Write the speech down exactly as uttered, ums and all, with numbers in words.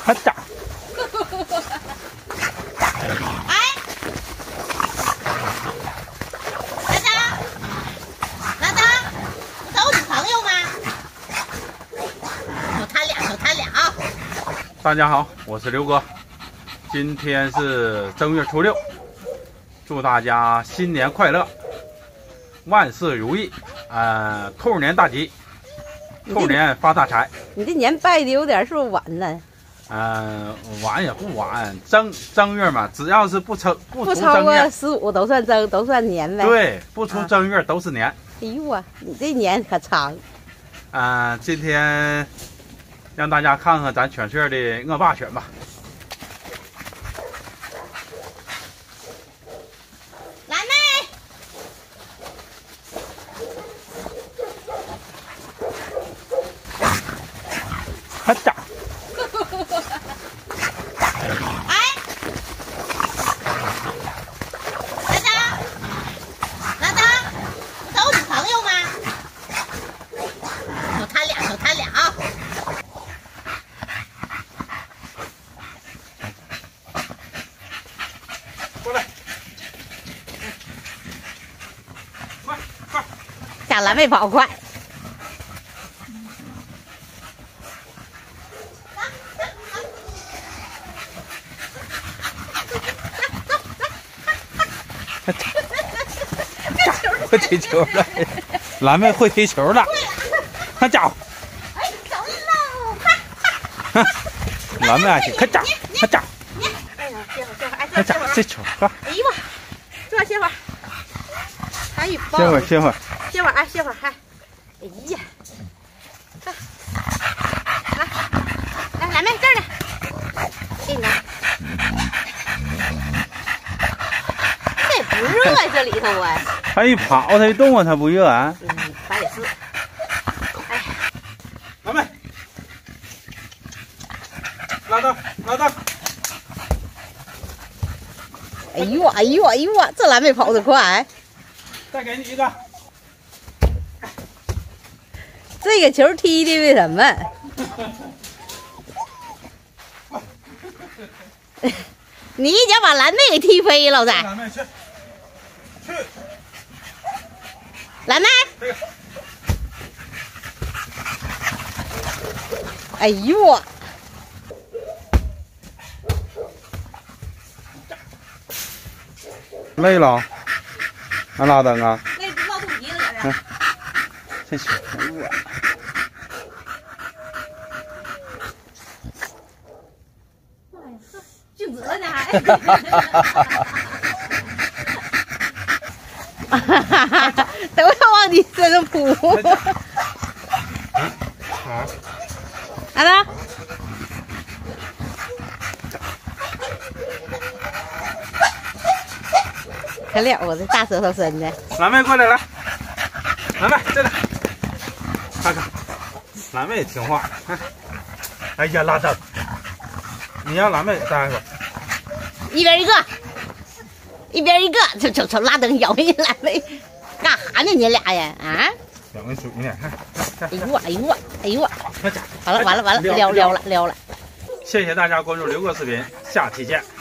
哈家。 哎，拉登，拉登，你找我女朋友吗？手摊俩，手摊俩啊！ 大家好，我是刘哥，今天是正月初六，祝大家新年快乐，万事如意，呃，兔年大吉，兔年发大财。 你这年拜的有点是不是晚了？ 嗯、呃，晚也不晚，正正月嘛，只要是不超不不超出正月， 过十五都算正，都算年呗。 对，不出正月都是年。 哎呦啊，你这年可长。 嗯、呃，今天让大家看看咱犬舍的恶霸犬吧。 蓝妹， 哈家。 哎，拉登，拉登，你找我女朋友吗？手摊俩，手摊俩啊！ 过来，快快！ 家蓝妹跑快。 会踢球了，蓝妹会踢球了，看家伙， 哎，走喽，快！ 蓝妹爱踢，看家伙，看家伙， 哎呀，歇会儿歇会儿，哎， 看家伙，这球，快， 哎呦妈，这会儿歇会儿。哎呦， 歇会儿，歇会儿， 歇会儿，哎，歇会儿，哎，哎呀，来，来，蓝妹这儿呢，给你拿。这也不热啊，这里头啊。 它一跑，它一动啊，它不热啊。 嗯，反正也是。哎， 蓝妹，拉倒，拉倒。 哎呦哎呦哎呦啊，这蓝妹跑得快。 再给你一个。 这个球踢的为什么？你一脚把蓝妹给踢飞了，再。 蓝妹去，去。 蓝妹。 这个。 哎呦啊！ 累了，俺拉登啊。 那冒肚皮了，搁这。 这球我。 静止了呢还。 都要往你身上扑。来了。可了，我这大舌头伸的。 蓝妹过来来，蓝妹这来，看看，蓝妹听话。哎呀，拉倒！你让蓝妹待会儿。 一边一个，一边一个，瞅瞅瞅，拉登咬人家蓝妹，干啥呢？你俩呀？啊？ 两个水呢，看，看， 哎呦我，哎呦我，哎呦我！ 看家， 完了完了完了，撩撩了撩了。 谢谢大家关注刘哥视频，下期见。